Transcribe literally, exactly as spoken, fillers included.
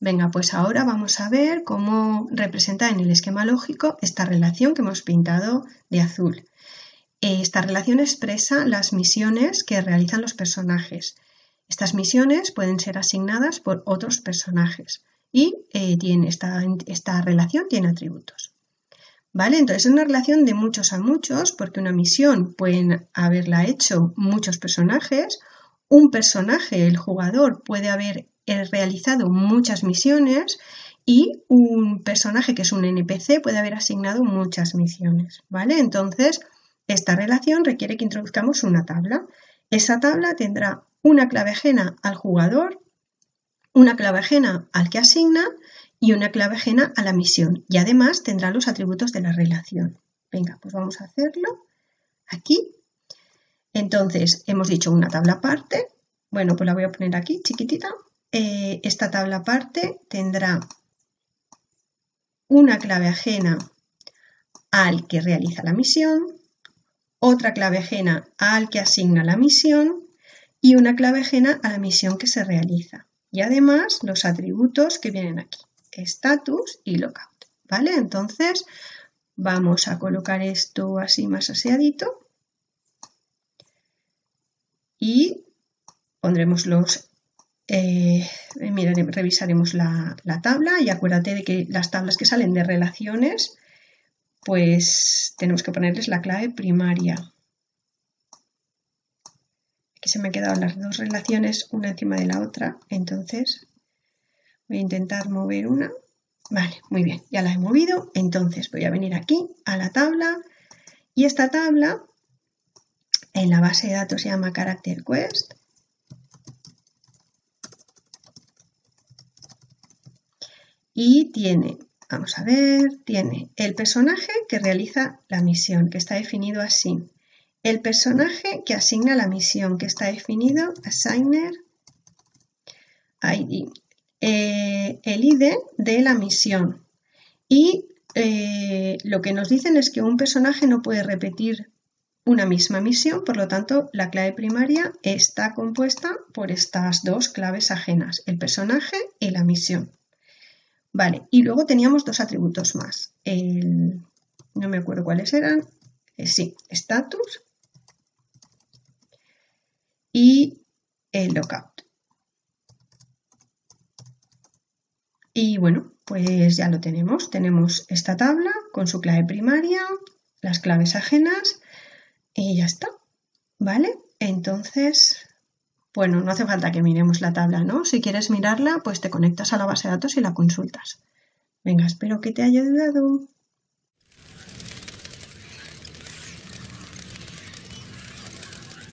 Venga, pues ahora vamos a ver cómo representar en el esquema lógico esta relación que hemos pintado de azul. Esta relación expresa las misiones que realizan los personajes. Estas misiones pueden ser asignadas por otros personajes y eh, tiene esta, esta relación tiene atributos. ¿Vale? Entonces es una relación de muchos a muchos porque una misión pueden haberla hecho muchos personajes. Un personaje, el jugador, puede haber realizado muchas misiones y un personaje que es un N P C puede haber asignado muchas misiones, ¿vale? Entonces, esta relación requiere que introduzcamos una tabla. Esa tabla tendrá una clave ajena al jugador, una clave ajena al que asigna y una clave ajena a la misión. Y además tendrá los atributos de la relación. Venga, pues vamos a hacerlo aquí. Entonces, hemos dicho una tabla aparte. Bueno, pues la voy a poner aquí, chiquitita. Eh, esta tabla aparte tendrá una clave ajena al que realiza la misión, otra clave ajena al que asigna la misión y una clave ajena a la misión que se realiza. Y además los atributos que vienen aquí, status y lookout, ¿vale? Entonces vamos a colocar esto así más aseadito y pondremos los, eh, miraremos, revisaremos la, la tabla y acuérdate de que las tablas que salen de relaciones, pues tenemos que ponerles la clave primaria. Aquí se me han quedado las dos relaciones una encima de la otra, entonces voy a intentar mover una. Vale, muy bien, ya la he movido. Entonces voy a venir aquí a la tabla y esta tabla en la base de datos se llama Character Quest. Y tiene, vamos a ver, tiene el personaje que realiza la misión, que está definido así. El personaje que asigna la misión, que está definido assigner I D. Eh, el I D de la misión. Y eh, lo que nos dicen es que un personaje no puede repetir una misma misión, por lo tanto, la clave primaria está compuesta por estas dos claves ajenas, el personaje y la misión. Vale, y luego teníamos dos atributos más. El, no me acuerdo cuáles eran. Eh, sí, status y el lookout. Y bueno, pues ya lo tenemos. Tenemos esta tabla con su clave primaria, las claves ajenas y ya está. ¿Vale? Entonces, bueno, no hace falta que miremos la tabla, ¿no? Si quieres mirarla, pues te conectas a la base de datos y la consultas. Venga, espero que te haya ayudado.